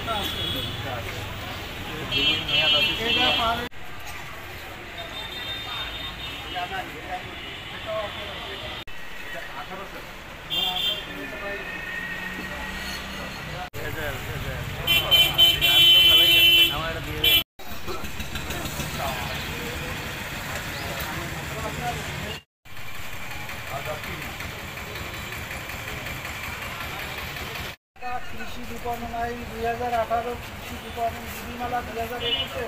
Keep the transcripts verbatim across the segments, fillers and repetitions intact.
কৃষি বিপণন আইন দুই হাজার আঠারো, কৃষি বিপণন বিধিমালা দুই হাজার একুশে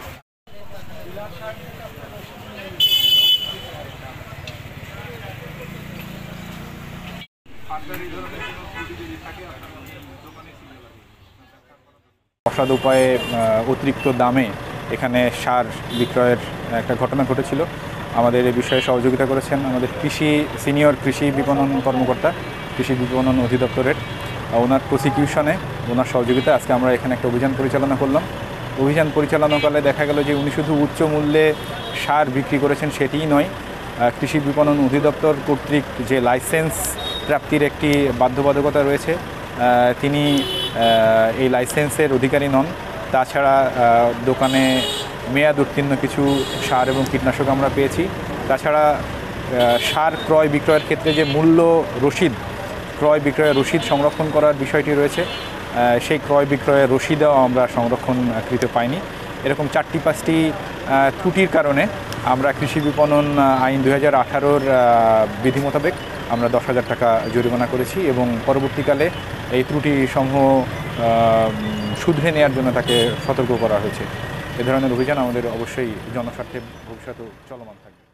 অসাধু উপায়ে অতিরিক্ত দামে এখানে সার বিক্রয়ের একটা ঘটনা ঘটেছিল। আমাদের এই বিষয়ে সহযোগিতা করেছেন আমাদের কৃষি সিনিয়র কৃষি বিপণন কর্মকর্তা, কৃষি বিপণন অধিদপ্তরের। ওনার প্রসিকিউশনে, ওনার সহযোগিতা আজকে আমরা এখানে একটা অভিযান পরিচালনা করলাম। অভিযান পরিচালনাকালে দেখা গেল যে উনি শুধু উচ্চ মূল্যে সার বিক্রি করেছেন সেটিই নয়, কৃষি বিপণন অধিদপ্তর কর্তৃক যে লাইসেন্স প্রাপ্তির একটি বাধ্যবাধকতা রয়েছে, তিনি এই লাইসেন্সের অধিকারী নন। তাছাড়া দোকানে মেয়াদ উত্তীর্ণ কিছু সার এবং কীটনাশক আমরা পেয়েছি। তাছাড়া সার ক্রয় বিক্রয়ের ক্ষেত্রে যে মূল্য রসিদ, ক্রয় বিক্রয়ের রসিদ সংরক্ষণ করার বিষয়টি রয়েছে, সেই ক্রয় বিক্রয়ের রসিদও আমরা সংরক্ষণকৃত পাইনি। এরকম চারটি পাঁচটি ত্রুটির কারণে আমরা কৃষি বিপণন আইন দুই হাজার আঠারোর বিধি মোতাবেক আমরা দশ হাজার টাকা জরিমানা করেছি এবং পরবর্তীকালে এই ত্রুটি সমূহ শুধরে নেওয়ার জন্য তাকে সতর্ক করা হয়েছে। এ ধরনের অভিযান আমাদের অবশ্যই জনস্বার্থে ভবিষ্যতেও চলমান থাকবে।